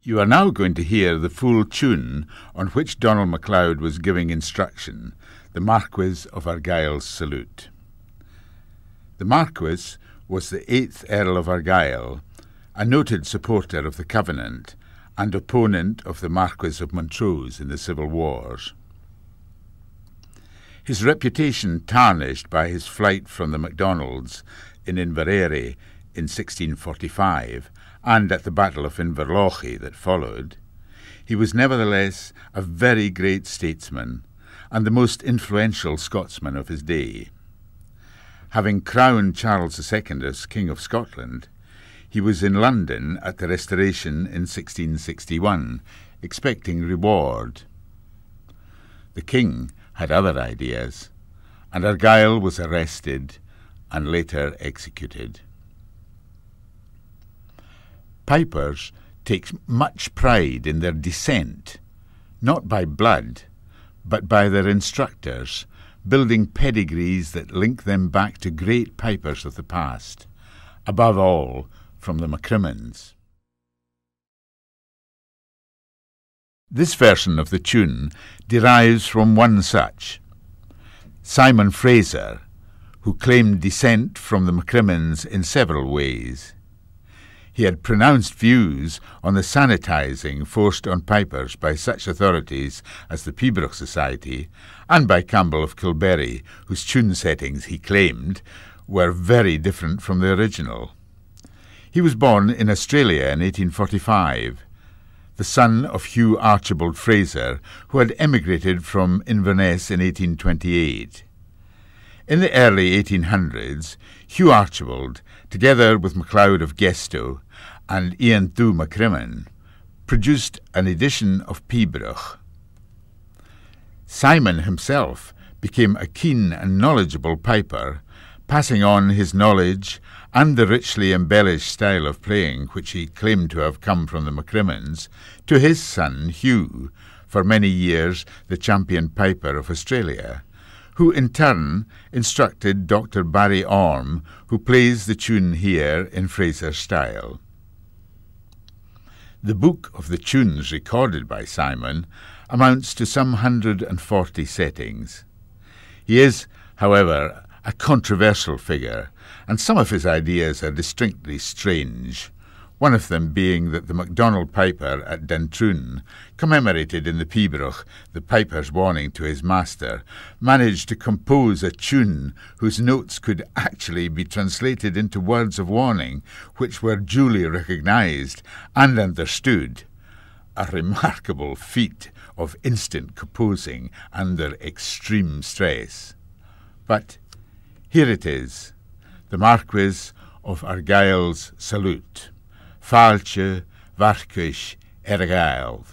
You are now going to hear the full tune on which Donald MacLeod was giving instruction, the Marquess of Argyll's salute. The Marquess was the 8th Earl of Argyll, a noted supporter of the Covenant and opponent of the Marquess of Montrose in the Civil Wars. His reputation tarnished by his flight from the Macdonalds in Inverary in 1645 and at the Battle of Inverlochy that followed, he was nevertheless a very great statesman and the most influential Scotsman of his day. Having crowned Charles II as King of Scotland, he was in London at the Restoration in 1661, expecting reward. The king had other ideas, and Argyll was arrested and later executed. Pipers take much pride in their descent, not by blood, but by their instructors, building pedigrees that link them back to great pipers of the past, above all from the Maccrimmons. This version of the tune derives from one such, Simon Fraser, who claimed descent from the Maccrimmons in several ways. He had pronounced views on the sanitizing forced on pipers by such authorities as the Pibroch Society and by Campbell of Kilberry, whose tune settings, he claimed, were very different from the original. He was born in Australia in 1845, the son of Hugh Archibald Fraser, who had emigrated from Inverness in 1828. In the early 1800s, Hugh Archibald, together with MacLeod of Gesto and Ian Thu Maccrimmon, produced an edition of Pibroch. Simon himself became a keen and knowledgeable piper, passing on his knowledge and the richly embellished style of playing which he claimed to have come from the Maccrimmons to his son Hugh, for many years the champion piper of Australia, who in turn instructed Dr. Barrie Orme, who plays the tune here in Fraser's style. The book of the tunes recorded by Simon amounts to some 140 settings. He is, however, a controversial figure, and some of his ideas are distinctly strange, one of them being that the MacDonald piper at Duntroon, commemorated in the Pibroch, the piper's warning to his master, managed to compose a tune whose notes could actually be translated into words of warning, which were duly recognised and understood, a remarkable feat of instant composing under extreme stress. But here it is, the Marquess of Argyll's salute. Fáilte Marquess Argyll.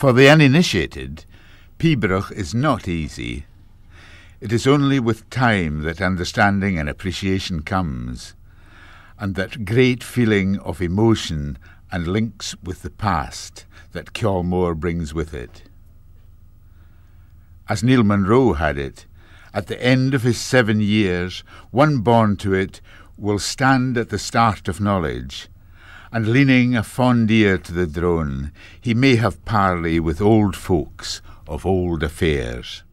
For the uninitiated, Pibroch is not easy. It is only with time that understanding and appreciation comes, and that great feeling of emotion and links with the past that Kilmore brings with it. As Neil Munro had it, at the end of his 7 years, one born to it will stand at the start of knowledge, and leaning a fond ear to the drone, he may have parley with old folks of old affairs.